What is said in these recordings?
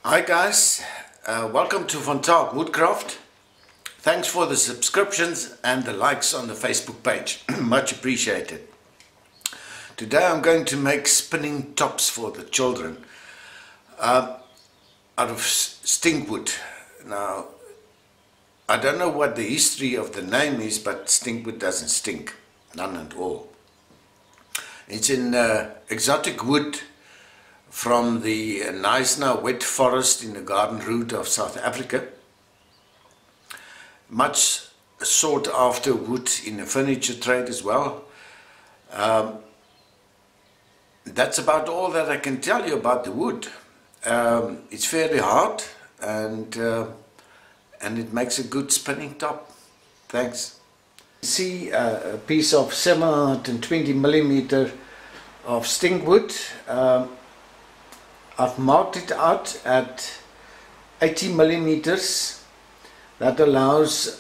Hi guys, welcome to Van Taak Woodcraft. Thanks for the subscriptions and the likes on the Facebook page, much appreciated. Today I'm going to make spinning tops for the children out of stinkwood. Now, I don't know what the history of the name is, but stinkwood doesn't stink, none at all. It's an exotic wood from the Knysna wet forest in the Garden Route of South Africa. Much sought after wood in the furniture trade as well. That's about all that I can tell you about the wood. It's fairly hard and it makes a good spinning top. Thanks. See a piece of 720 millimeter of stinkwood. I've marked it out at 80 millimeters. That allows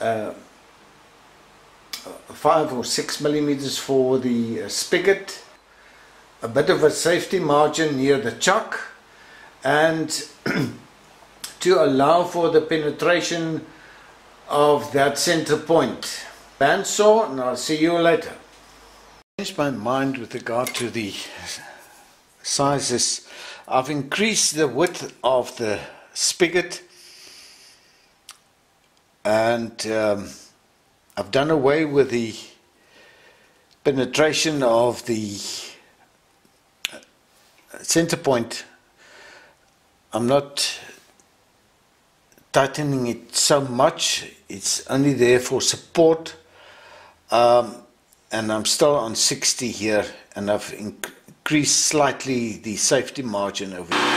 5 or 6 millimeters for the spigot, a bit of a safety margin near the chuck, and to allow for the penetration of that center point. Bandsaw, and I'll see you later. I changed my mind with regard to the sizes. I've increased the width of the spigot, and I've done away with the penetration of the center point. I'm not tightening it so much, it's only there for support, and I'm still on 60 here, and I've increased slightly the safety margin over here.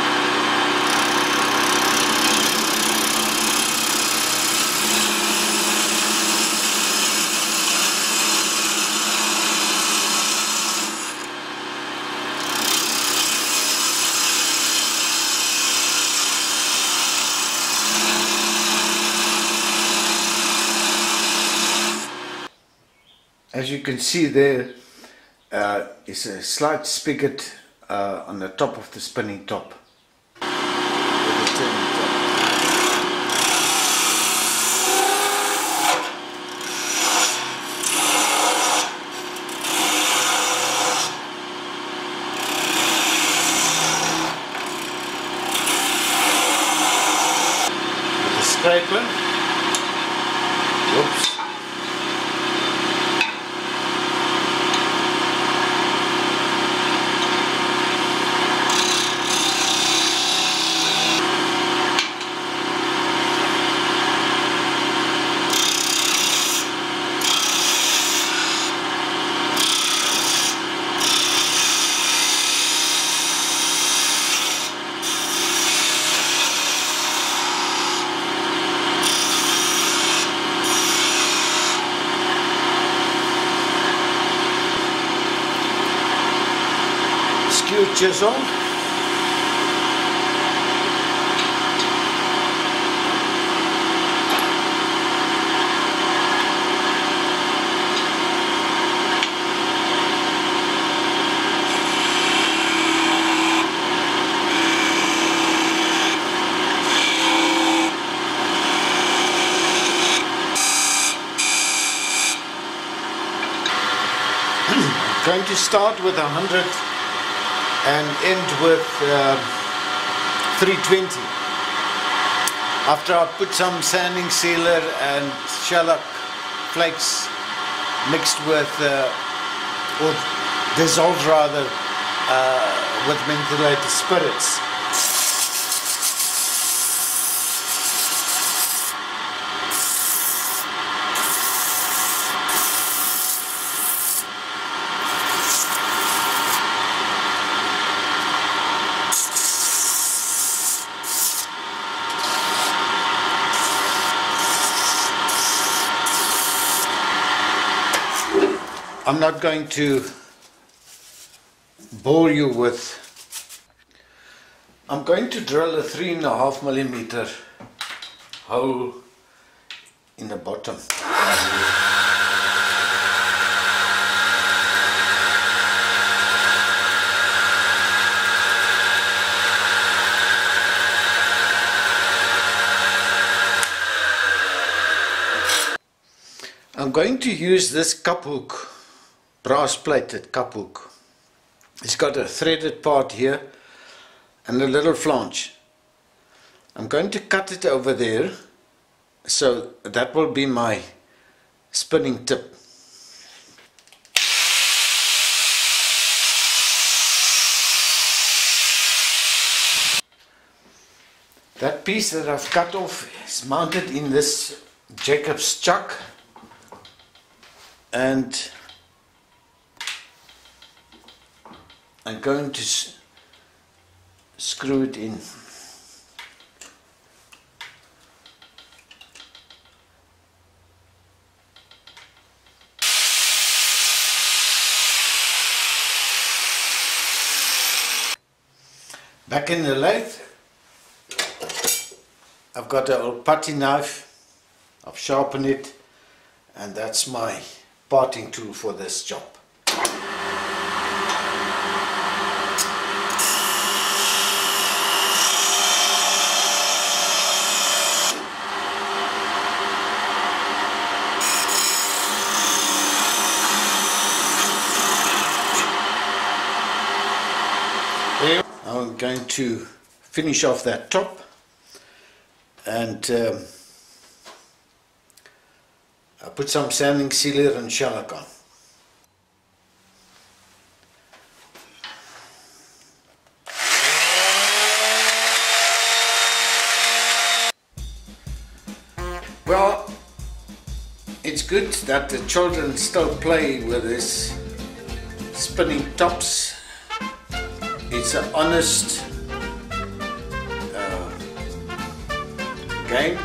As you can see, there is a slight spigot on the top of the spinning top. With a turning top. With a scraper. Whoops. Skew chisel. I'm going to start with 100 and end with 320. After I put some sanding sealer and shellac flakes mixed with, or dissolved rather, with mentholated spirits. I'm not going to bore you with. I'm going to drill a 3.5 millimeter hole in the bottom. I'm going to use this cup hook, brass plated cup hook. It's got a threaded part here and a little flange. I'm going to cut it over there, so that will be my spinning tip. That piece that I've cut off is mounted in this Jacob's chuck, and I'm going to screw it in. Back in the lathe, I've got an old putty knife. I've sharpened it, and that's my parting tool for this job. I'm going to finish off that top, and I put some sanding sealer and shellac on. Well, it's good that the children still play with this spinning tops. It's an honest game.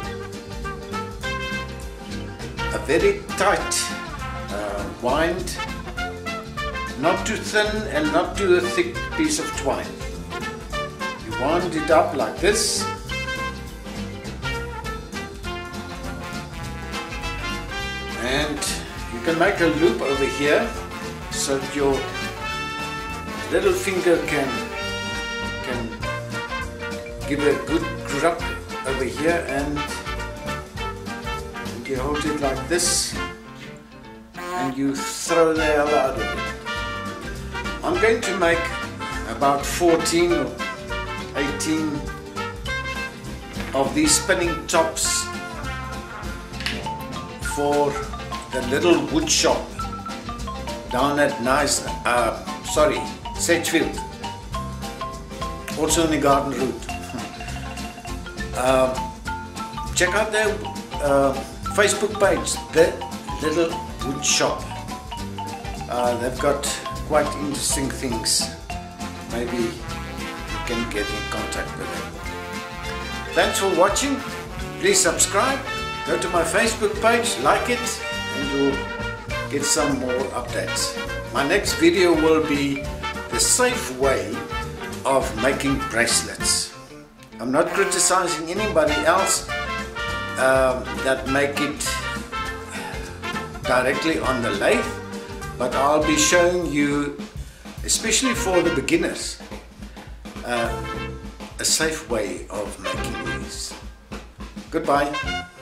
A very tight wind, not too thin and not too thick piece of twine. You wind it up like this, and you can make a loop over here so that your little finger can give a good grip over here, and you hold it like this and you throw the hell out of it. I'm going to make about 14 or 18 of these spinning tops for the little wood shop down at Sedgefield, also on the Garden Route. Check out their Facebook page, The Little Wood Shop. They've got quite interesting things. Maybe you can get in contact with them. Thanks for watching. Please subscribe, go to my Facebook page, like it, and you'll get some more updates. My next video will be the safe way of making bracelets. I'm not criticizing anybody else that make it directly on the lathe, but I'll be showing you, especially for the beginners, a safe way of making these. Goodbye.